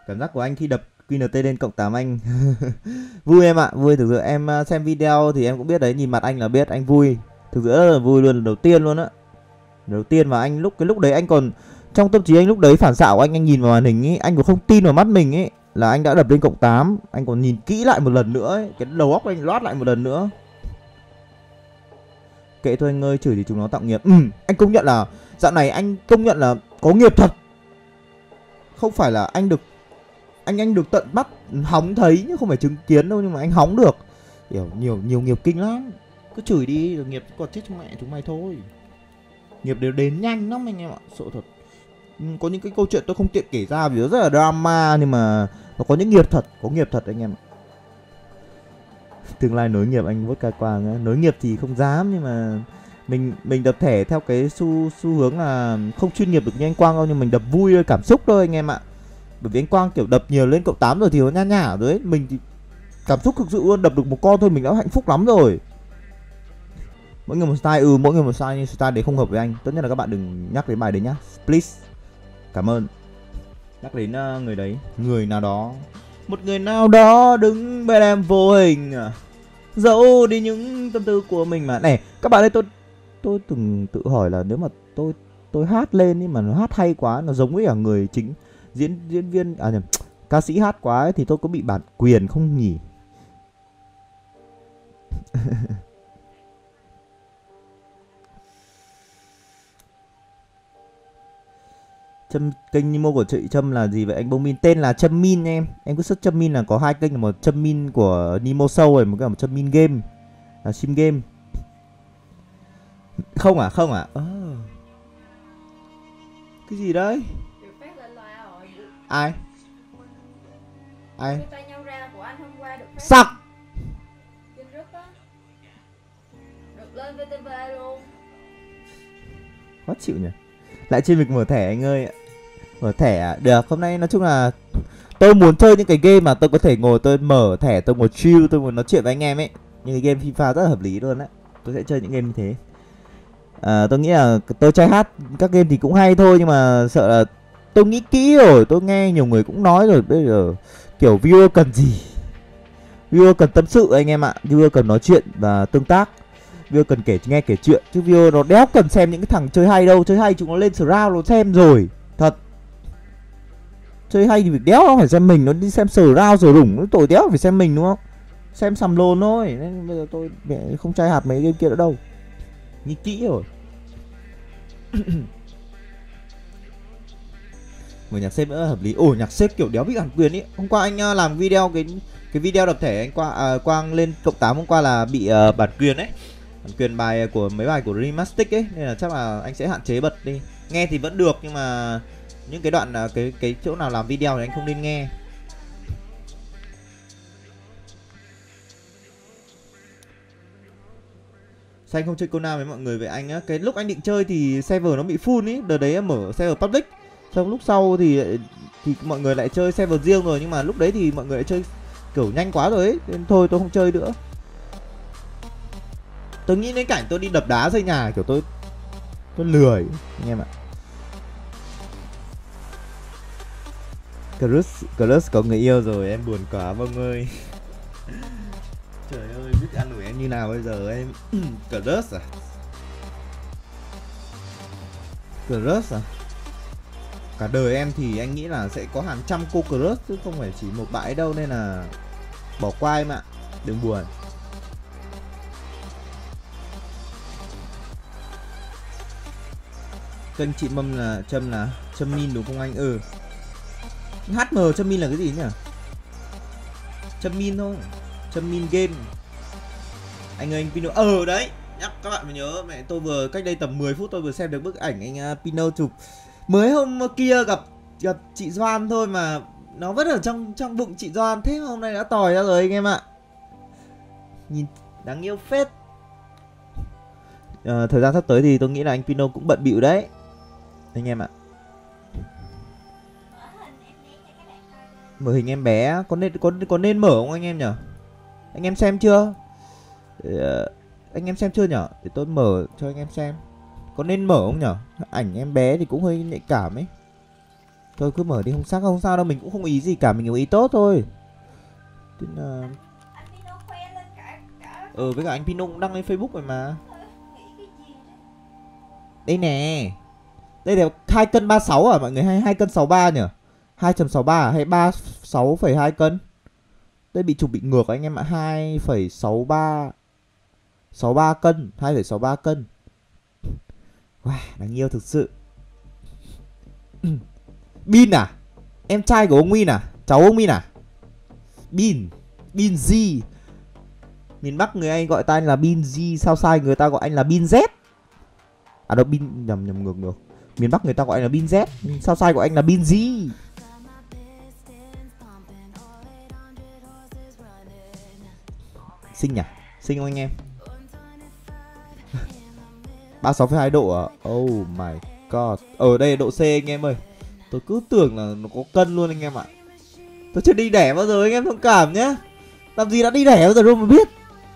Cảm giác của anh khi đập QNT lên cộng 8 anh vui em ạ, vui thực sự. Em xem video thì em cũng biết đấy, nhìn mặt anh là biết anh vui. Thực sự rất là vui luôn, đầu tiên luôn á. Đầu tiên mà anh lúc đấy anh còn trong tâm trí anh lúc đấy phản xạ của anh nhìn vào màn hình ấy, anh còn không tin vào mắt mình ấy là anh đã đập lên cộng 8, anh còn nhìn kỹ lại một lần nữa ấy, cái đầu óc anh loát lại một lần nữa. Kệ thôi anh ơi, chửi thì chúng nó tạo nghiệp. Anh công nhận là dạo này anh công nhận là có nghiệp thật. Không phải là anh được anh được tận mắt hóng thấy nhưng không phải chứng kiến đâu, nhưng mà anh hóng được. Nhiều nghiệp kinh lắm. Cứ chửi đi, nghiệp còn chết trong mẹ chúng mày thôi. Nghiệp đều đến nhanh lắm anh em ạ, sợ thật. Có những cái câu chuyện tôi không tiện kể ra vì nó rất là drama, nhưng mà nó có những nghiệp thật, có nghiệp thật anh em ạ. Tương lai nối nghiệp anh Vốt Ca Quang ấy. Nối nghiệp thì không dám, nhưng mà mình đập thẻ theo cái xu hướng là không chuyên nghiệp được như anh Quang đâu, nhưng mình đập vui thôi, cảm xúc thôi anh em ạ. Bởi vì anh Quang kiểu đập nhiều lên cộng 8 rồi thì nó nhả nhả rồi ấy. Mình thì cảm xúc thực sự luôn, đập được một con thôi mình đã hạnh phúc lắm rồi. Mỗi người một style, mỗi người một style, nhưng style đấy không hợp với anh. Tốt nhất là các bạn đừng nhắc đến bài đấy nhá, please. Cảm ơn. Nhắc đến người đấy, người nào đó, một người nào đó đứng bên em vô hình, giấu đi những tâm tư của mình mà. Này các bạn ơi, tôi từng tự hỏi là nếu mà tôi hát lên ấy mà nó hát hay quá, nó giống với cả người chính diễn viên nhầm, ca sĩ hát quá ấy, thì tôi có bị bản quyền không nhỉ? Kênh Nimo của chị Trâm là gì vậy anh Bông Min? Tên là Trâm Min em cứ search Trâm Min là có hai kênh, là một Trâm Min của Nimo Show rồi một cái là một Trâm Min Game, là sim game. Không à? Cái gì đấy? Ai? Sặc. Lên VTV luôn. Khó chịu nhỉ. Lại trên việc mở thẻ anh ơi. Mở thẻ à? Được, hôm nay nói chung là tôi muốn chơi những cái game mà tôi có thể ngồi tôi mở thẻ, tôi ngồi chill, tôi muốn nói chuyện với anh em ấy. Những cái game FIFA rất là hợp lý luôn á. Tôi sẽ chơi những game như thế. Tôi nghĩ là tôi try hát các game thì cũng hay thôi, nhưng mà sợ là tôi nghĩ kỹ rồi, tôi nghe nhiều người cũng nói rồi, bây giờ kiểu viewer cần gì? Viewer cần tâm sự anh em ạ, viewer cần nói chuyện và tương tác. Viewer cần nghe kể chuyện, chứ viewer nó đéo cần xem những cái thằng chơi hay đâu. Chơi hay chúng nó lên surround nó xem rồi. Thật. Chơi hay thì việc đéo nó phải xem mình, nó đi xem surround rồi đủng, nó tội đéo phải xem mình đúng không? Xem sầm lồn thôi. Nên bây giờ tôi không try hạt mấy game kia nữa đâu. Nghĩ kỹ rồi. Mở nhạc xếp nữa hợp lý. Ồ, nhạc xếp kiểu đéo bị bản quyền ý. Hôm qua anh làm video cái video đập thẻ anh Quang lên cộng 8 hôm qua là bị bản quyền ấy. Bản quyền bài của mấy bài của Remastic ấy, nên là chắc là anh sẽ hạn chế bật đi. Nghe thì vẫn được nhưng mà những cái đoạn cái chỗ nào làm video thì anh không nên nghe. Sao anh không chơi Conan với mọi người vậy anh á? Cái lúc anh định chơi thì server nó bị full ý, đợt đấy em mở server public. Xong lúc sau thì mọi người lại chơi server riêng rồi, nhưng mà lúc đấy thì mọi người lại chơi kiểu nhanh quá rồi ấy, nên thôi tôi không chơi nữa. Tôi nghĩ đến cảnh tôi đi đập đá xây nhà kiểu tôi lười anh em ạ. Crush có người yêu rồi, em buồn quá Bông ơi. Trời ơi, biết ăn ủi em như nào bây giờ em. Crush à? Crush à? Cả đời em thì anh nghĩ là sẽ có hàng trăm cô crush chứ không phải chỉ một bãi đâu, nên là bỏ qua em ạ, đừng buồn. Kênh chị Mâm là Trâm Min đúng không anh? HM Trâm Min là cái gì nhỉ? Trâm Min thôi, Trâm Min Game. Anh ơi anh Pino đấy, nhắc các bạn mới nhớ, mẹ tôi vừa cách đây tầm 10 phút tôi vừa xem được bức ảnh anh Pino chụp mới hôm kia gặp chị Doan thôi mà nó vẫn ở trong bụng chị Doan, thế mà hôm nay đã tỏi ra rồi anh em ạ. Nhìn đáng yêu phết. Thời gian sắp tới thì tôi nghĩ là anh Pino cũng bận bịu đấy anh em ạ. Mở hình em bé có nên mở không anh em nhỉ? Anh em xem chưa? Anh em xem chưa nhỉ? Để tôi mở cho anh em xem. Có nên mở không nhỉ? Ảnh em bé thì cũng hơi nhạy cảm ấy. Thôi cứ mở đi, không sao đâu, mình cũng không ý gì cả, mình ý tốt thôi. Tức là Anh Pino khoe lên cả với cả anh Pino cũng đăng lên Facebook rồi mà. nghĩ cái gì đấy. Đây nè. Đây là 2 cân 36 à mọi người, hay 2 cân 63 nhỉ? 2.63 à? Hay 36,2 cân? Đây bị chụp bị ngược anh em ạ, 2,63 63 cân, 2,63 cân. Wow, đáng yêu thực sự. Bin à? Em trai của ông Min à? Cháu ông Min à? Bin, Bin Z. Miền Bắc người Anh gọi ta anh là Bin Z, sao sai người ta gọi anh là Bin Z. À đâu, Bin nhầm ngược. Miền Bắc người ta gọi anh là Bin Z, sao sai gọi anh là Bin Z. Xinh nhỉ? Xinh không anh em? 36,2 độ à? Oh my god. Ở đây độ C anh em ơi. Tôi cứ tưởng là nó có cân luôn anh em ạ. Tôi chưa đi đẻ bao giờ anh em thông cảm nhé. Làm gì đã đi đẻ bao giờ đâu mà biết.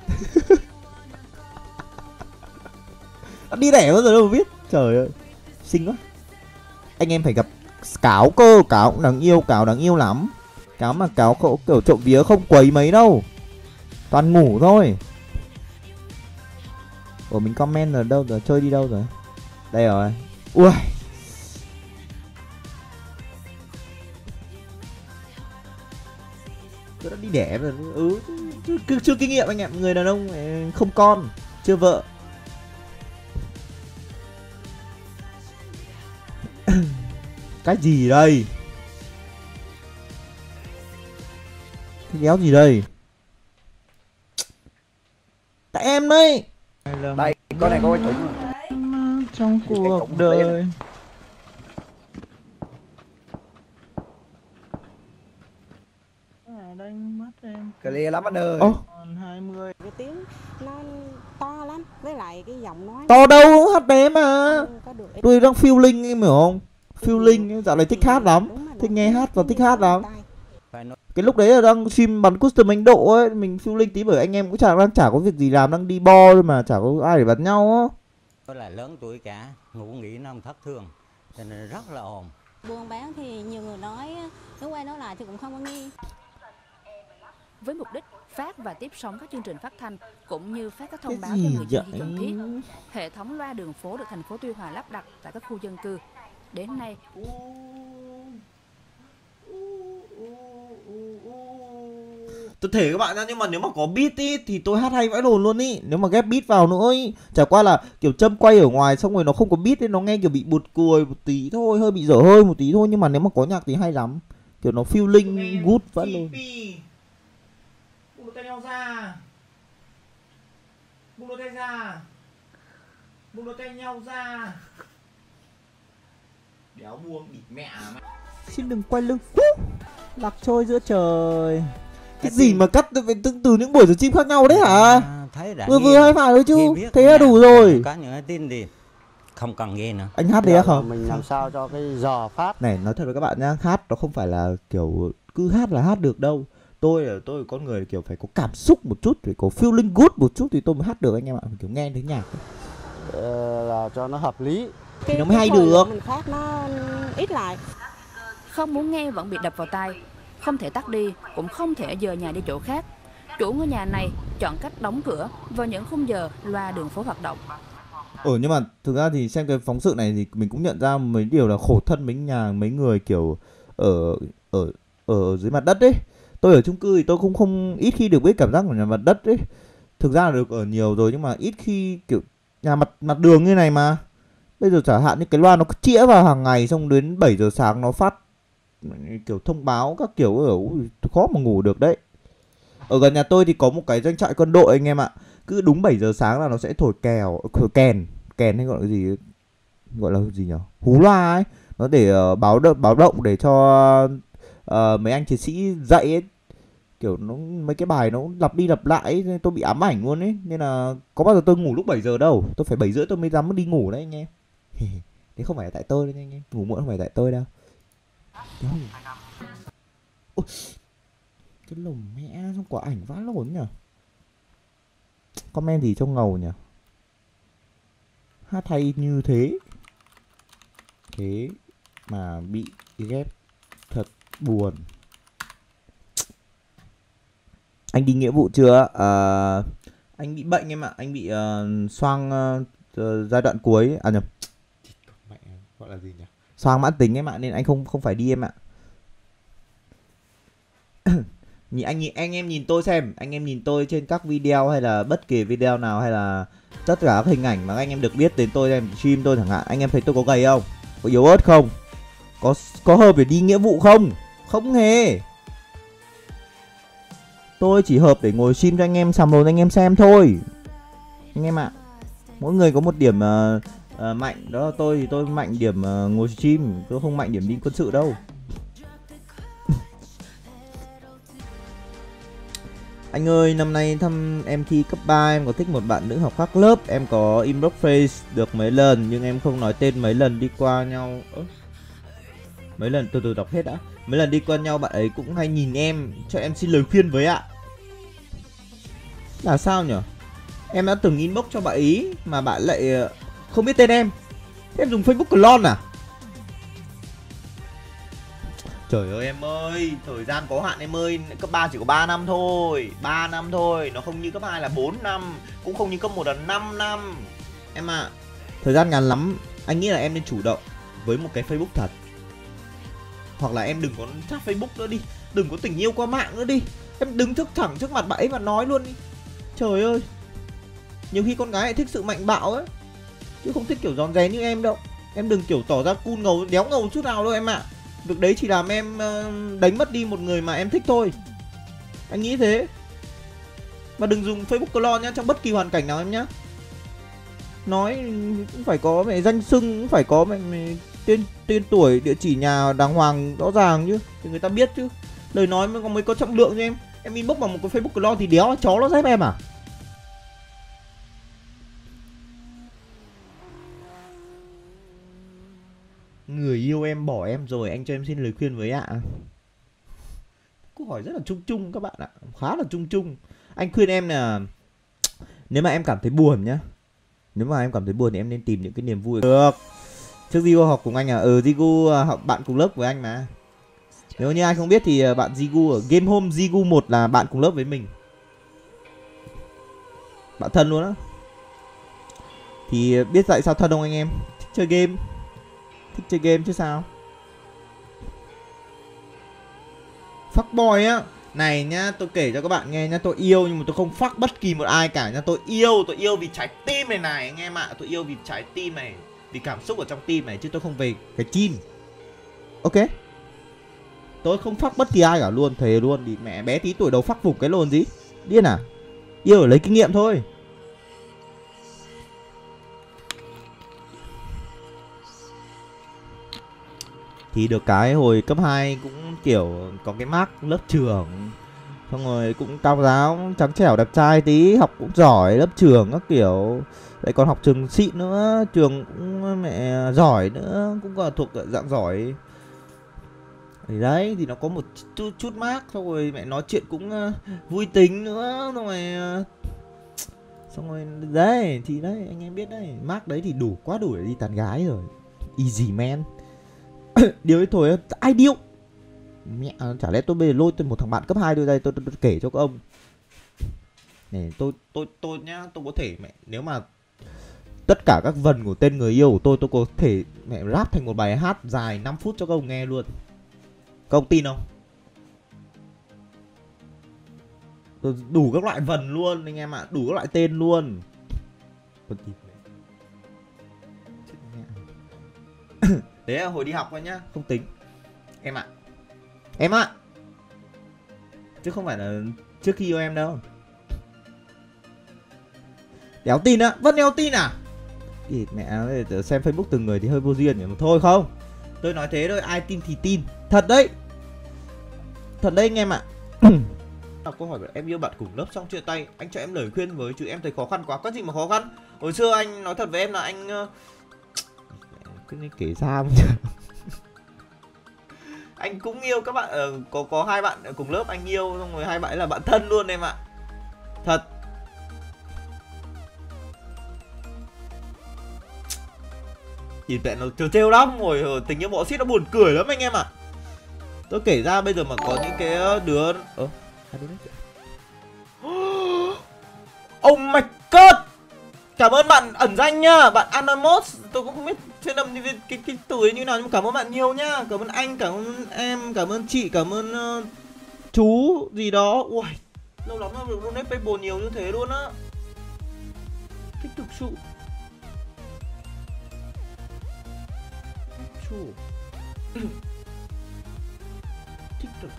Đã đi đẻ bao giờ đâu mà biết. Trời ơi, xinh quá. Anh em phải gặp Cáo cơ. Cáo cũng đáng yêu, Cáo đáng yêu lắm. Cáo mà Cáo kiểu trộm vía không quấy mấy đâu, toàn ngủ thôi. Ủa mình comment ở đâu rồi, chơi đi đâu rồi? Đây rồi. Ui, tôi đã đi đẻ rồi. Chưa kinh nghiệm anh em. Người đàn ông không con, chưa vợ. Cái gì đây? Cái đéo gì đây? Tại em đấy. Đây, con này có cái trúng Trong cuộc đời. Đánh mắt em clear lắm anh ơi. còn 20. Cái tiếng nó to lắm, với lại cái giọng nói To đâu, hát bé mà. không có được. Tôi đang feeling em hiểu không? Feeling, dạo này thích hát lắm. Thích nghe hát và thích hát lắm. Cái lúc đấy là đang stream bắn custom Anh Độ ấy, mình feeling tí bởi anh em cũng đang chả có việc gì làm, đang đi bo thôi mà chả có ai để bắn nhau á. Tôi là lớn tuổi cả, ngủ nghỉ nó không thất thường, cho nên rất là ồn. Buôn bán thì nhiều người nói quay nói lại thì cũng không có nghe. Với mục đích phát và tiếp sóng các chương trình phát thanh cũng như phát các thông Cái báo cho gì người dân khi vậy? cần thiết, hệ thống loa đường phố được thành phố Tuy Hòa lắp đặt tại các khu dân cư. Đến nay, Tôi thể các bạn ra, nhưng mà nếu mà có beat ý, thì tôi hát hay vãi đồn luôn ý. Nếu mà ghép beat vào nữa ý. Chả qua là kiểu châm quay ở ngoài xong rồi nó không có beat ấy, nó nghe kiểu bị buột cười một tí thôi, hơi bị dở hơi một tí thôi. Nhưng mà nếu mà có nhạc thì hay lắm. Kiểu nó feeling good vãi luôn. Buông đôi tay nhau ra. Buông đôi tay ra. Buông đôi tay nhau ra. Đéo buông địt mẹ mày. Xin đừng quay lưng. Lạc trôi giữa trời. Cái gì mà cắt từ những buổi stream khác nhau đấy hả? Thấy đã Vừa hay phải thôi chứ. Thế là đủ rồi. Có những cái tin thì không cần nghe nữa. Anh hát đấy không? Mình làm sao cho cái giờ phát. Này nói thật với các bạn nhá, hát nó không phải là kiểu cứ hát là hát được đâu. Tôi là con người kiểu phải có cảm xúc một chút, phải có feeling good một chút thì tôi mới hát được anh em ạ. Kiểu nghe thấy nhạc Là cho nó hợp lý. thì nó mới hay thời được. lượng mình phát nó ít lại. không muốn nghe vẫn bị đập vào tai, không thể tắt đi, cũng không thể dời nhà đi chỗ khác. Chủ ngôi nhà này chọn cách đóng cửa vào những khung giờ loa đường phố hoạt động. Nhưng mà thực ra thì xem cái phóng sự này thì mình cũng nhận ra mấy điều là khổ thân mấy người kiểu ở dưới mặt đất ấy. Tôi ở chung cư thì tôi cũng không ít khi được biết cảm giác của nhà mặt đất ấy. Thực ra là được ở nhiều rồi nhưng mà ít khi kiểu nhà mặt đường như này mà. Bây giờ chẳng hạn như cái loa nó cứ chĩa vào hàng ngày, xong đến 7 giờ sáng nó phát kiểu thông báo các kiểu ở khó mà ngủ được đấy. Ở gần nhà tôi thì có một cái doanh trại quân đội anh em ạ. Cứ đúng 7 giờ sáng là nó sẽ thổi kèn hay gọi là gì, gọi là gì nhỉ, hú loa ấy. Nó để báo động để cho mấy anh chiến sĩ dậy ấy. Kiểu nó mấy cái bài nó lặp đi lặp lại ấy, tôi bị ám ảnh luôn ấy. Nên là có bao giờ tôi ngủ lúc 7 giờ đâu. Tôi phải 7 rưỡi tôi mới dám đi ngủ đấy anh em. Thế không phải là tại tôi đấy anh em. Ngủ muộn không phải tại tôi đâu. Ôi, cái lồng mẹ trong quả ảnh vãi lồn nhỉ. Comment gì trông ngầu nhỉ. Hát hay như thế mà bị ghép thật buồn. Anh đi nghĩa vụ chưa? Anh bị bệnh em ạ. Anh bị xoang giai đoạn cuối. À nhầm, mẹ gọi là gì nhỉ? Xoang mãn tính em ạ, nên anh không phải đi em ạ. Anh em nhìn tôi xem, anh em nhìn tôi trên các video hay là bất kỳ video nào hay là tất cả các hình ảnh mà anh em được biết đến tôi, em stream tôi chẳng hạn, anh em thấy tôi có gầy không? Có yếu ớt không? Có hợp để đi nghĩa vụ không? Không hề. Tôi chỉ hợp để ngồi stream cho anh em, sầm lồn anh em xem thôi. Anh em ạ. Mỗi người có một điểm mạnh. Đó là tôi thì tôi mạnh điểm ngồi stream, tôi không mạnh điểm đi quân sự đâu. Anh ơi, năm nay thăm em thi cấp 3, em có thích một bạn nữ học khác lớp. Em có inbox face được mấy lần, nhưng em không nói tên mấy lần đi qua nhau. Mấy lần, từ từ đọc hết đã. Mấy lần đi qua nhau bạn ấy cũng hay nhìn em, cho em xin lời khuyên với ạ. Là sao nhỉ? Em đã từng inbox cho bạn ấy mà bạn lại không biết tên em. Thế em dùng Facebook clone à? Trời ơi em ơi, thời gian có hạn em ơi. Cấp 3 chỉ có 3 năm thôi, 3 năm thôi. Nó không như cấp 2 là 4 năm, cũng không như cấp 1 là 5 năm. Em ạ, thời gian ngắn lắm. Anh nghĩ là em nên chủ động với một cái Facebook thật. Hoặc là em đừng có chat Facebook nữa đi, đừng có tình yêu qua mạng nữa đi. Em đứng thẳng trước mặt bạn ấy và nói luôn đi. Trời ơi, nhiều khi con gái lại thích sự mạnh bạo ấy, chứ không thích kiểu giòn rén như em đâu. Em đừng kiểu tỏ ra cool ngầu, đéo ngầu chút nào đâu em ạ. Việc đấy chỉ làm em đánh mất đi một người mà em thích thôi. Anh nghĩ thế. Mà đừng dùng Facebook clone nhá, trong bất kỳ hoàn cảnh nào em nhá. Nói cũng phải có mẹ danh xưng, cũng phải có mẹ tên tuổi, địa chỉ nhà đàng hoàng rõ ràng chứ, thì người ta biết chứ. Lời nói mới có trọng lượng cho em. Em inbox bằng một cái Facebook clone thì đéo chó nó dép em à? Người yêu em bỏ em rồi, anh cho em xin lời khuyên với ạ. Câu hỏi rất là chung chung các bạn ạ, khá là chung chung. Anh khuyên em là nếu mà em cảm thấy buồn nhá, nếu mà em cảm thấy buồn thì em nên tìm những cái niềm vui. Được. Trước Jigu học cùng anh à? Jigu học bạn cùng lớp với anh mà. Nếu như ai không biết thì bạn Jigu ở Game Home Jigu 1 là bạn cùng lớp với mình. Bạn thân luôn á. Thì biết tại sao thân không anh em? Thích chơi game. Thích chơi game chứ sao. Fuckboy á. Này nhá, tôi kể cho các bạn nghe nhá. Tôi yêu nhưng mà tôi không fuck bất kỳ một ai cả nhá. Tôi yêu vì trái tim này này anh em ạ. Tôi yêu vì trái tim này, vì cảm xúc ở trong tim này, chứ tôi không về cái chim. Ok. Tôi không fuck bất kỳ ai cả luôn, thề luôn. Thì mẹ bé tí tuổi đầu fuck phục cái lồn gì. Điên à? Yêu để lấy kinh nghiệm thôi. Thì được cái hồi cấp 2 cũng kiểu có cái mark lớp trưởng, xong rồi cũng cao giáo, trắng trẻo đẹp trai tí, học cũng giỏi, lớp trưởng các kiểu. Lại còn học trường xịn nữa, trường cũng mẹ giỏi nữa, cũng còn thuộc dạng giỏi. Thì đấy, thì nó có một chút mark, xong rồi mẹ nói chuyện cũng vui tính nữa, xong rồi đấy, thì đấy, anh em biết đấy, mark đấy thì đủ, quá đủ để đi tán gái rồi. Easy man. Điều ấy thôi, ai điêu. Mẹ, chả lẽ tôi bây giờ lôi tôi một thằng bạn cấp 2 đưa đây tôi kể cho các ông. Này, tôi nhá, tôi có thể mẹ, nếu mà tất cả các vần của tên người yêu của tôi có thể mẹ rap thành một bài hát dài 5 phút cho các ông nghe luôn. Các ông tin không? Tôi đủ các loại vần luôn anh em ạ, đủ các loại tên luôn. Đấy là hồi đi học thôi nhá, không tính. Em ạ. Em ạ. Chứ không phải là trước khi yêu em đâu. Đéo tin á, vẫn đéo tin à? Thì mẹ xem Facebook từng người thì hơi vô duyên mà thôi không. Tôi nói thế thôi, ai tin thì tin. Thật đấy. Thật đấy anh em ạ. Đọc câu hỏi của em yêu bạn cùng lớp xong chia tay, anh cho em lời khuyên với, chứ em thấy khó khăn quá. Có gì mà khó khăn. Hồi xưa anh nói thật với em là anh cứ kể sao anh cũng yêu các bạn, có hai bạn ở cùng lớp anh yêu, xong rồi hai bạn ấy là bạn thân luôn em ạ. Thật. Nhìn tệ nó trêu lắm, ngồi tình yêu bọ xít nó buồn cười lắm anh em ạ. Tôi kể ra bây giờ mà có những cái đứa hai đứa đấy. Oh my god. Cảm ơn bạn ẩn danh nhá, bạn Anonymous. Tôi cũng không biết trên âm cái từ ấy như nào, nhưng mà cảm ơn bạn nhiều nhá. Cảm ơn anh, cảm ơn em, cảm ơn chị, cảm ơn chú gì đó. Ui, lâu lắm rồi luôn đấy, Paypal nhiều như thế luôn á. Thích thực sự. Thích thực.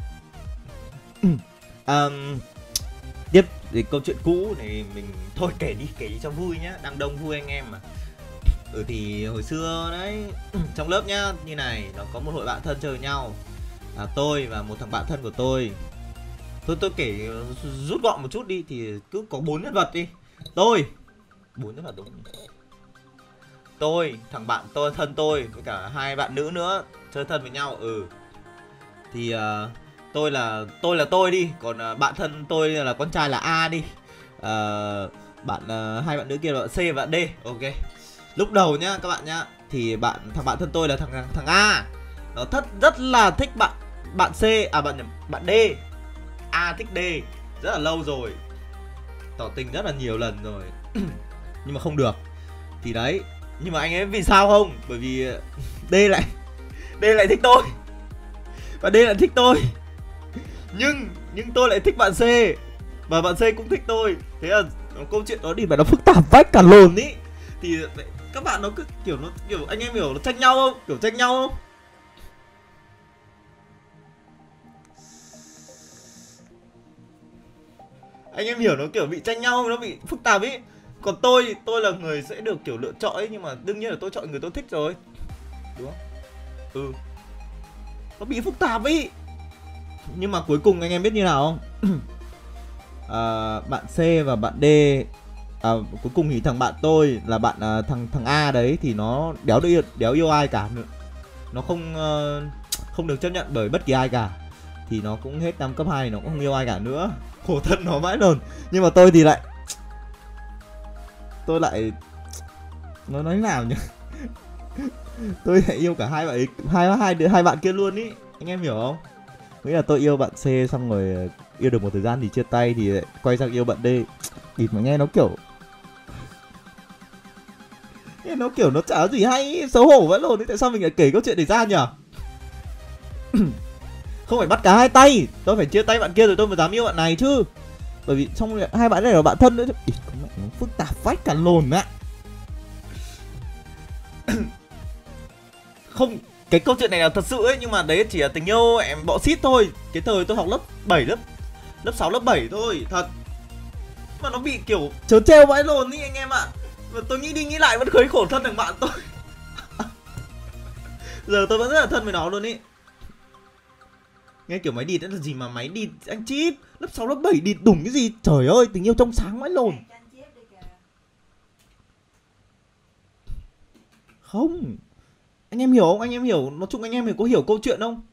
Tiếp thì câu chuyện cũ này mình thôi kể đi cho vui nhá, đang đông vui anh em mà. Thì hồi xưa đấy trong lớp nhá, như này nó có một hội bạn thân chơi với nhau, tôi và một thằng bạn thân của tôi kể rút gọn một chút đi, thì cứ có 4 nhân vật đi. Tôi 4 nhân vật đúng không? Tôi, thằng bạn tôi thân tôi với cả 2 bạn nữ nữa chơi thân với nhau. Thì tôi là tôi đi, còn bạn thân tôi là con trai là A đi. Hai bạn nữ kia là C và bạn D. Ok. Lúc đầu nhá các bạn nhá, thì thằng bạn thân tôi là thằng A. Nó rất là thích bạn C, bạn D. A thích D rất là lâu rồi, tỏ tình rất là nhiều lần rồi. Nhưng mà không được. Thì đấy, nhưng mà anh ấy vì sao không? Bởi vì D lại thích tôi, và D lại thích tôi. Nhưng tôi lại thích bạn C, và bạn C cũng thích tôi. Thế là câu chuyện đó đi mà nó phức tạp vách cả lồn ý. Thì các bạn nó cứ kiểu anh em hiểu nó tranh nhau không? Kiểu tranh nhau không? Anh em hiểu nó kiểu bị tranh nhau, nó bị phức tạp ý. Còn tôi là người sẽ được kiểu lựa chọn ấy, nhưng mà đương nhiên là tôi chọn người tôi thích rồi. Đúng không? Nó bị phức tạp ý. Nhưng mà cuối cùng anh em biết như nào không? Bạn C và bạn D, cuối cùng thì thằng bạn tôi là bạn thằng A đấy thì nó đéo yêu ai cả nữa. Nó không được chấp nhận bởi bất kỳ ai cả. Thì nó cũng hết năm cấp 2 thì nó cũng không yêu ai cả nữa. Khổ thân nó vãi đồn. Nhưng mà tôi thì lại nó nói nào nhỉ? Tôi lại yêu cả hai bạn kia luôn ý. Anh em hiểu không? Nghĩa là tôi yêu bạn C xong rồi yêu được một thời gian thì chia tay, thì lại quay sang yêu bạn D. Thì mà nghe nó kiểu nó chả có gì hay, xấu hổ vãi lồn. Tại sao mình lại kể câu chuyện này ra nhỉ? Không phải bắt cả hai tay, tôi phải chia tay bạn kia rồi tôi mới dám yêu bạn này chứ. Bởi vì trong hai bạn này là bạn thân nữa chứ. Nó phức tạp vách cả lồn ạ. Không, cái câu chuyện này là thật sự ấy, nhưng mà đấy chỉ là tình yêu em bọ xít thôi. Cái thời tôi học lớp 6 lớp 7 thôi, thật. Mà nó bị kiểu trớn trêu vãi lồn ý anh em ạ. Và tôi nghĩ đi nghĩ lại vẫn thấy khổ thân thằng bạn tôi. Giờ tôi vẫn rất là thân với nó luôn ý. Nghe kiểu máy địt đó là gì mà máy địt anh Chip. Lớp 6 lớp 7 địt đủng cái gì. Trời ơi, tình yêu trong sáng vãi lồn. Không, anh em hiểu không? Anh em hiểu, nói chung anh em có hiểu câu chuyện không?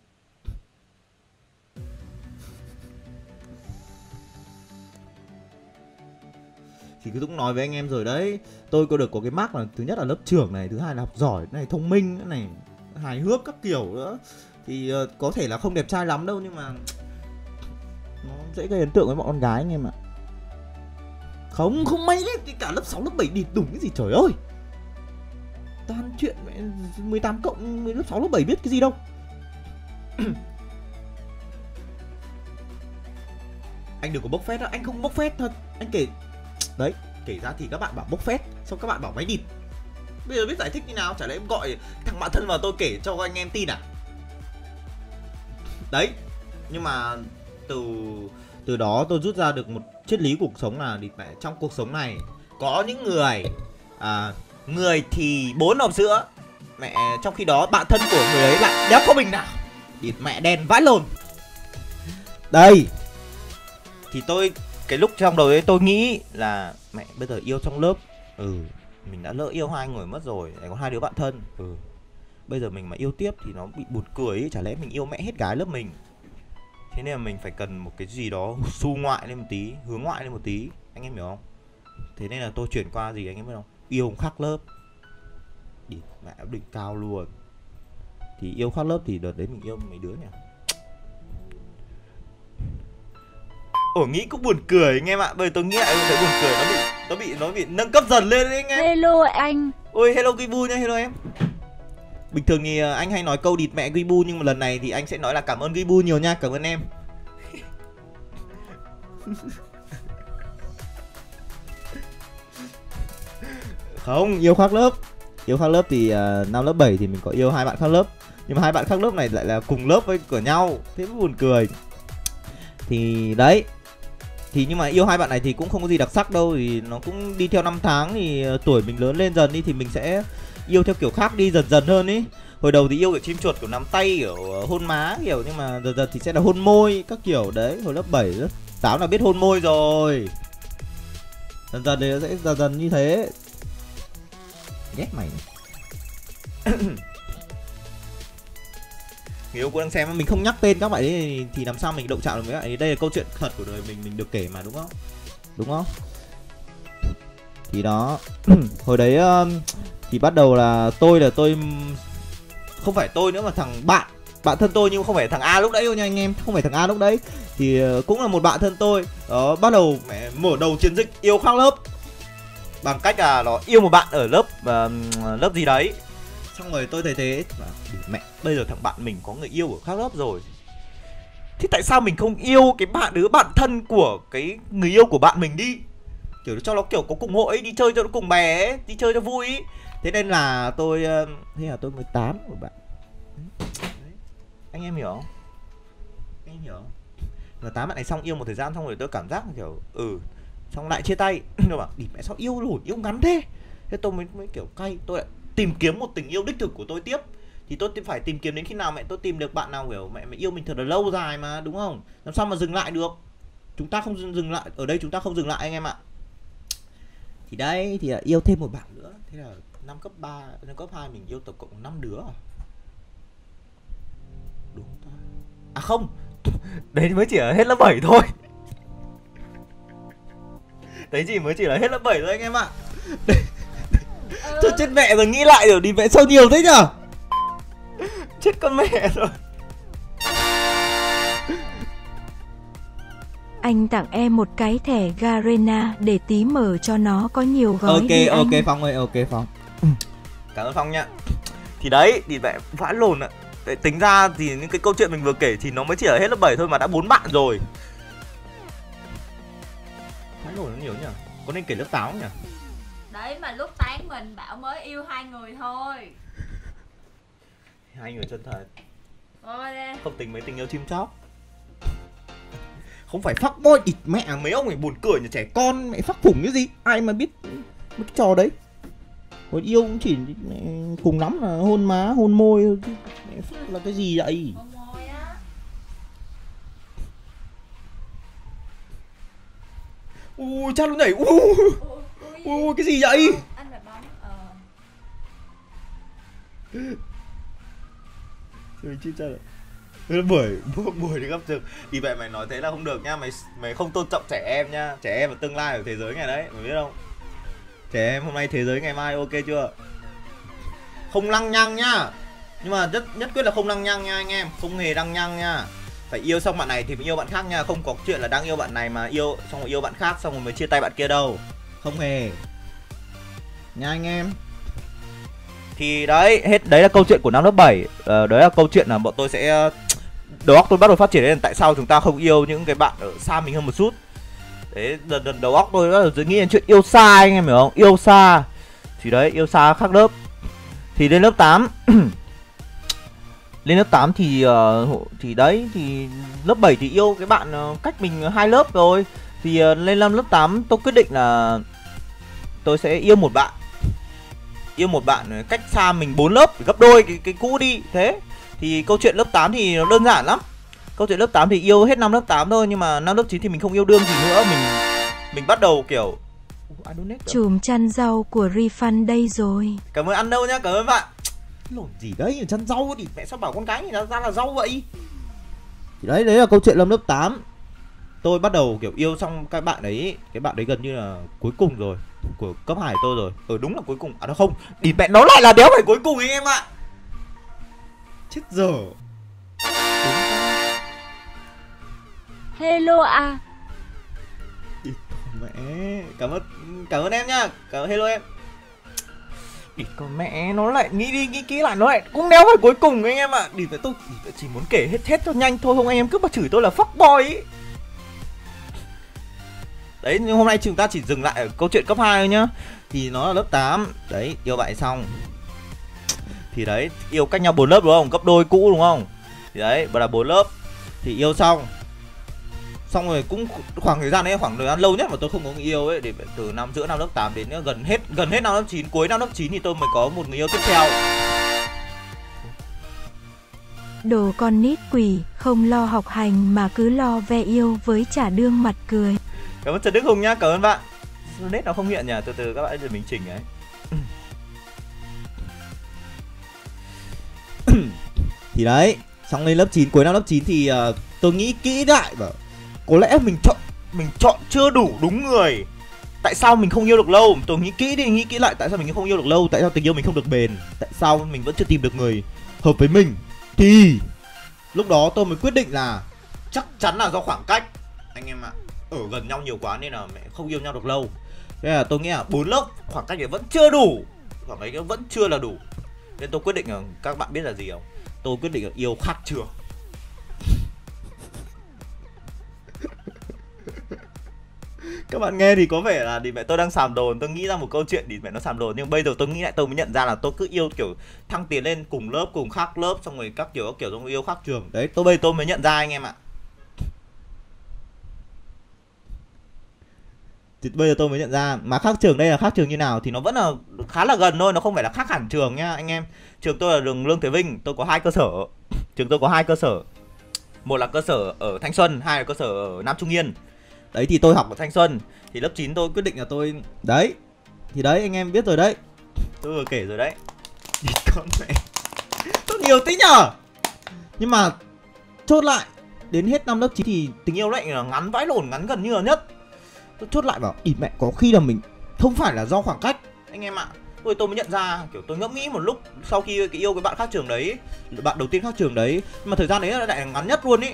Thì cứ Dũng nói với anh em rồi đấy. Tôi có cái mark là thứ nhất là lớp trưởng này, thứ hai là học giỏi này, thông minh này, hài hước các kiểu nữa. Thì có thể là không đẹp trai lắm đâu, nhưng mà nó dễ gây ấn tượng với bọn con gái anh em ạ. Không may đấy, cả lớp 6 lớp 7 địt đủng cái gì trời ơi. Toàn chuyện 18 cộng lớp 6 lớp 7 biết cái gì đâu. Anh đừng có bốc phét đó, anh không bốc phét thật. Anh kể đấy, kể ra thì các bạn bảo bốc phét, xong các bạn bảo máy địt. Bây giờ biết giải thích như nào? Chả lẽ em gọi thằng bạn thân vào tôi kể cho anh em tin à? Đấy, nhưng mà từ đó tôi rút ra được một triết lý cuộc sống là trong cuộc sống này có những người thì 4 hộp sữa mẹ, trong khi đó bạn thân của người ấy lại đéo có bình nào. Địt mẹ đen vãi lồn. Đây thì cái lúc trong đầu đấy tôi nghĩ là mẹ bây giờ yêu trong lớp, mình đã lỡ yêu 2 người mất rồi, lại có 2 đứa bạn thân. Bây giờ mình mà yêu tiếp thì nó bị buồn cười ấy. Chả lẽ mình yêu mẹ hết gái lớp mình. Thế nên là mình phải cần một cái gì đó xu ngoại lên một tí, hướng ngoại lên một tí. Anh em hiểu không? Thế nên là tôi chuyển qua gì anh em biết không? Yêu khác lớp. mẹ đỉnh cao luôn. Thì yêu khác lớp thì đợt đấy mình yêu mấy đứa nhỉ? Ồ, nghĩ cũng buồn cười anh em ạ. Bởi tôi nghĩ lại thấy buồn cười, nó bị nâng cấp dần lên đấy anh em. Hello anh. Ôi hello Gibu nha, hello em. Bình thường thì anh hay nói câu địt mẹ Gibu, nhưng mà lần này thì anh sẽ nói là cảm ơn Gibu nhiều nha, cảm ơn em. Không, yêu khác lớp. Yêu khác lớp thì năm lớp 7 thì mình có yêu 2 bạn khác lớp. Nhưng mà 2 bạn khác lớp này lại là cùng lớp với của nhau, thế mới buồn cười. Thì đấy. Thì nhưng mà yêu 2 bạn này thì cũng không có gì đặc sắc đâu. Thì nó cũng đi theo năm tháng. Thì tuổi mình lớn lên dần đi thì mình sẽ yêu theo kiểu khác đi, dần dần hơn ý. Hồi đầu thì yêu kiểu chim chuột, kiểu nắm tay, kiểu hôn má kiểu. Nhưng mà dần dần thì sẽ là hôn môi các kiểu đấy. Hồi lớp 7, lớp 8 là biết hôn môi rồi. Dần dần thì nó sẽ dần dần như thế. Ghét mày này. Người yêu cô đang xem, mình không nhắc tên các bạn ấy thì làm sao mình động chạm được với các bạn ấy. Đây là câu chuyện thật của đời mình được kể mà, đúng không? Đúng không? Thì đó. Hồi đấy thì bắt đầu là tôi không phải tôi nữa mà thằng bạn thân tôi, nhưng không phải thằng A lúc đấy đâu nha anh em, không phải thằng A lúc đấy. Thì cũng là một bạn thân tôi. Đó, bắt đầu mở đầu chiến dịch yêu khác lớp bằng cách là nó yêu một bạn ở lớp gì đấy. Xong rồi tôi thấy thế, mẹ, bây giờ thằng bạn mình có người yêu ở khác lớp rồi, thế tại sao mình không yêu cái đứa bạn thân của cái người yêu của bạn mình đi, kiểu cho nó kiểu có cùng hội ấy, đi chơi cho nó cùng bè ấy, đi chơi cho vui ấy. Thế nên là tôi mới tán một bạn đấy. Anh em hiểu không? Anh em hiểu không? Và tán bạn này xong yêu một thời gian xong rồi tôi cảm giác kiểu xong lại chia tay. Nó bảo đi mẹ sao yêu lủi, yêu ngắn thế. Thế tôi mới kiểu cay, tôi lại tìm kiếm một tình yêu đích thực của tôi tiếp. Thì tôi phải tìm kiếm đến khi nào mẹ tôi tìm được bạn nào kiểu mẹ yêu mình thật là lâu dài mà, đúng không? Làm sao mà dừng lại được? Chúng ta không dừng lại, ở đây chúng ta không dừng lại anh em ạ. Thì đấy, thì yêu thêm một bạn nữa. Thế là năm cấp 3, năm cấp 2 mình yêu tổng cộng 5 đứa à? Đúng ta. À không, đấy mới chỉ ở hết lớp 7 thôi. Đấy mới chỉ là hết lớp 7 thôi anh em ạ. Thôi chết mẹ rồi, nghĩ lại rồi, đi mẹ sao nhiều thế nhở? Chết con mẹ rồi. Anh tặng em một cái thẻ Garena để tí mở cho nó có nhiều gói. Ok Phong ơi, ok Phong. Cảm ơn Phong nhá. Thì đấy, thì mẹ vãi lồn ạ. Tính ra thì những cái câu chuyện mình vừa kể thì nó mới chỉ ở hết lớp 7 thôi mà đã 4 bạn rồi. Vãi lồn nó nhiều nhỉ? Có nên kể lớp 8 không nhỉ? Đấy mà lúc tán mình bảo mới yêu 2 người thôi. 2 người chân thật. Thôi đi. Không tính mấy tình yêu chim chóc. Không phải fuck boy, địt mẹ, mấy ông này buồn cười như trẻ con, mẹ phắc phủng cái gì? Ai mà biết cái trò đấy. Hồi yêu cũng chỉ cùng lắm là hôn má, hôn môi thôi chứ. Mẹ phắc là cái gì vậy? Hôn môi á. Cha nó nhảy. Cái gì vậy? Anh phải bấm. Trời chết cha rồi. Buổi đi gấp trường. Vì vậy mày nói thế là không được nhá. Mày không tôn trọng trẻ em nhá. Trẻ em là tương lai của thế giới ngày đấy, mày biết không? Trẻ em hôm nay thế giới ngày mai, ok chưa? Không lăng nhăng nhá. Nhưng mà nhất quyết là không lăng nhăng nha anh em. Không hề lăng nhăng nha. Phải yêu xong bạn này thì mới yêu bạn khác nha. Không có chuyện là đang yêu bạn này mà yêu xong rồi yêu bạn khác xong rồi mới chia tay bạn kia đâu. Không hề nha anh em. Thì đấy, đấy là câu chuyện của năm lớp 7. Đấy là câu chuyện là bọn tôi sẽ đầu óc tôi bắt đầu phát triển lên tại sao chúng ta không yêu những cái bạn ở xa mình hơn một chút. Đấy, dần đầu óc tôi bắt đầu nghĩ đến chuyện yêu xa, anh em hiểu không? Yêu xa. Thì đấy, yêu xa khác lớp. Thì lên lớp 8 lên lớp 8 thì đấy, thì lớp 7 thì yêu cái bạn cách mình 2 lớp rồi. Thì lên lớp 8 tôi quyết định là tôi sẽ yêu một bạn. Yêu một bạn cách xa mình 4 lớp, gấp đôi cái cũ đi. Thế thì câu chuyện lớp 8 thì nó đơn giản lắm. Câu chuyện lớp 8 thì yêu hết năm lớp 8 thôi. Nhưng mà năm lớp 9 thì mình không yêu đương gì nữa. Mình bắt đầu kiểu chùm chăn rau của Refund đây rồi. Cảm ơn ăn đâu nhá, cảm ơn bạn. Lộn gì đấy, chăn rau thì mẹ sao bảo con gái thì ra là rau vậy. Thì đấy là câu chuyện năm lớp 8. Tôi bắt đầu kiểu yêu xong cái bạn đấy gần như là cuối cùng rồi. của cấp 2 của tôi rồi. Đúng là cuối cùng. Nó không, địt mẹ nó lại là đéo phải cuối cùng anh em ạ. Chết giờ. Hello à. Địt mẹ. Cảm ơn em nhá. Hello em. Địt con mẹ, nó lại nghĩ đi nghĩ kỹ lại, nó lại cũng đéo phải cuối cùng anh em ạ. Địt mẹ, tôi chỉ muốn kể hết cho nhanh thôi, không anh em cứ mà chửi tôi là fuckboy ấy. Đấy, nhưng hôm nay chúng ta chỉ dừng lại ở câu chuyện cấp 2 thôi nhá. Thì nó là lớp 8. Đấy, yêu bạn xong. Thì đấy, yêu cách nhau 4 lớp đúng không? Cấp đôi cũ đúng không? Thì đấy, và là 4 lớp. Thì yêu xong. Xong rồi cũng khoảng thời gian đấy, khoảng thời gian lâu nhất mà tôi không có người yêu ấy. Để từ giữa năm lớp 8 đến gần hết năm lớp 9. Cuối năm lớp 9 thì tôi mới có một người yêu tiếp theo. Đồ con nít quỷ, không lo học hành mà cứ lo ve yêu với chả đương mặt cười. Cảm ơn Trần Đức Hùng nhá, cảm ơn bạn. Nét nó không hiện nhỉ, từ từ các bạn để mình chỉnh ấy. Thì đấy, xong lên lớp 9, cuối năm lớp 9 thì tôi nghĩ kỹ lại và có lẽ mình chọn chưa đủ đúng người. Tại sao mình không yêu được lâu? Tôi nghĩ kỹ lại tại sao mình không yêu được lâu, tại sao tình yêu mình không được bền, tại sao mình vẫn chưa tìm được người hợp với mình. Thì lúc đó tôi mới quyết định là chắc chắn là do khoảng cách anh em ạ. Ở gần nhau nhiều quá nên là mẹ không yêu nhau được lâu. Thế là tôi nghĩ là 4 lớp khoảng cách ấy vẫn chưa đủ, khoảng ấy vẫn chưa là đủ. Nên tôi quyết định là, các bạn biết là gì không? Tôi quyết định là yêu khác trường. Các bạn nghe thì có vẻ là đi mẹ tôi đang xàm đồn, tôi nghĩ ra một câu chuyện đi mẹ nó xàm đồn, nhưng bây giờ tôi nghĩ lại tôi mới nhận ra là tôi cứ yêu kiểu thăng tiến lên cùng lớp, cùng khác lớp, xong rồi các kiểu giống yêu khác trường. Đấy, bây giờ tôi mới nhận ra anh em ạ. Thì bây giờ tôi mới nhận ra mà khác trường đây là khác trường như nào thì nó vẫn là khá là gần thôi, nó không phải là khác hẳn trường nhá anh em. Trường tôi là đường Lương Thế Vinh, tôi có 2 cơ sở. Trường tôi có 2 cơ sở. Một là cơ sở ở Thanh Xuân, 2 là cơ sở ở Nam Trung Yên. Đấy thì tôi học ở Thanh Xuân. Thì lớp 9 tôi quyết định là tôi đấy. Thì đấy anh em biết rồi đấy. Tôi vừa kể rồi đấy. Con mẹ. Tốt nhiều tí nhở. Nhưng mà chốt lại đến hết năm lớp 9 thì tình yêu lại là ngắn vãi lồn, ngắn gần như là nhất. Tôi chốt lại bảo ịt mẹ, có khi là mình không phải là do khoảng cách anh em ạ. Tôi mới nhận ra, kiểu tôi ngẫm nghĩ một lúc sau khi yêu cái bạn khác trường đấy, bạn đầu tiên khác trường đấy, nhưng mà thời gian đấy lại là ngắn nhất luôn ý.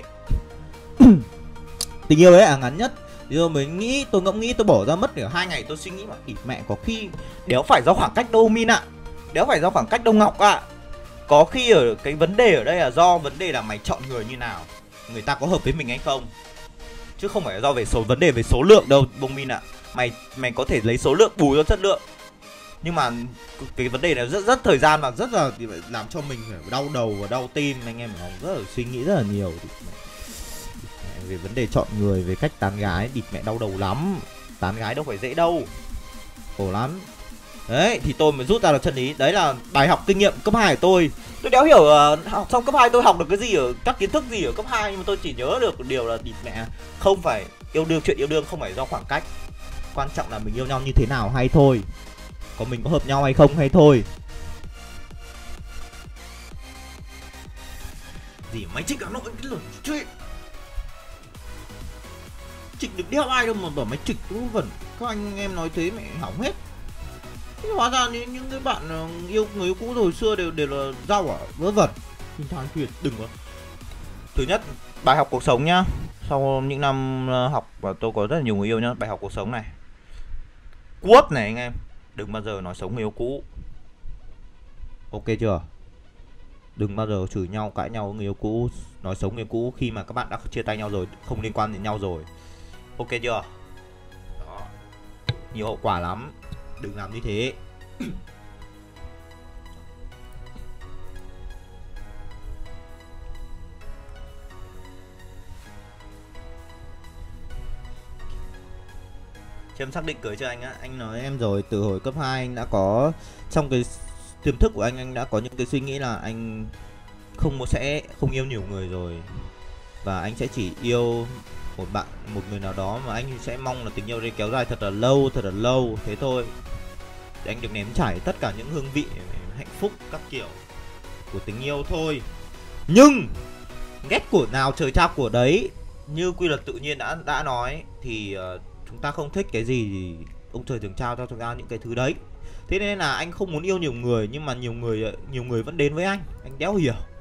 Tình yêu đấy là ngắn nhất. Thì tôi mới nghĩ, tôi ngẫm nghĩ, tôi bỏ ra mất 2 ngày tôi suy nghĩ mà ịt mẹ, có khi đéo phải do khoảng cách đâu Min ạ. Đéo phải do khoảng cách đâu Ngọc ạ. Có khi ở cái vấn đề ở đây là do vấn đề là mày chọn người như nào, người ta có hợp với mình hay không, chứ không phải là do vấn đề về số lượng đâu bông Min ạ. Mày có thể lấy số lượng bù cho chất lượng, nhưng mà cái vấn đề này rất thời gian và rất là làm cho mình phải đau đầu và đau tim anh em, rất là suy nghĩ rất là nhiều. Về vấn đề chọn người, về cách tán gái, địt mẹ đau đầu lắm. Tán gái đâu phải dễ đâu, khổ lắm. Đấy thì tôi mới rút ra được chân lý. Đấy là bài học kinh nghiệm cấp 2 của tôi. Tôi đéo hiểu học xong cấp 2 tôi học được cái gì, ở các kiến thức gì ở cấp 2, nhưng mà tôi chỉ nhớ được điều là địt mẹ, không phải chuyện yêu đương không phải do khoảng cách, quan trọng là mình yêu nhau như thế nào hay thôi, có mình có hợp nhau hay không hay thôi. Gì máy Trịch Hà Nội cái lửa chuyện Trịch được đeo ai đâu mà bảo máy Trịch cũng vẩn. Các anh em nói thế mẹ hỏng hết. Thế hóa ra những cái bạn yêu người yêu cũ rồi xưa đều là rau à, vớ vẩn. Hình thang tuyệt, đừng có. Thứ nhất, bài học cuộc sống nhá. Sau những năm học và tôi có rất là nhiều người yêu nhá. Bài học cuộc sống này, quất này anh em, đừng bao giờ nói xấu người yêu cũ. Ok chưa? Đừng bao giờ chửi nhau, cãi nhau với người yêu cũ, nói xấu người yêu cũ khi mà các bạn đã chia tay nhau rồi, không liên quan đến nhau rồi. Ok chưa? Đó. Nhiều hậu quả lắm, đừng làm như thế. Chấm xác định cưới cho anh á. Anh nói em rồi, từ hồi cấp 2 anh đã có, trong cái tiềm thức của anh đã có những cái suy nghĩ là anh sẽ không yêu nhiều người rồi, và anh sẽ chỉ yêu một người nào đó mà anh sẽ mong là tình yêu đây kéo dài thật là lâu thế thôi, để anh được nếm trải tất cả những hương vị hạnh phúc các kiểu của tình yêu thôi. Nhưng ghét của nào trời trao của đấy, như quy luật tự nhiên đã nói thì chúng ta không thích cái gì thì ông trời thường trao cho chúng ta những cái thứ đấy. Thế nên là anh không muốn yêu nhiều người, nhưng mà nhiều người vẫn đến với anh đéo hiểu.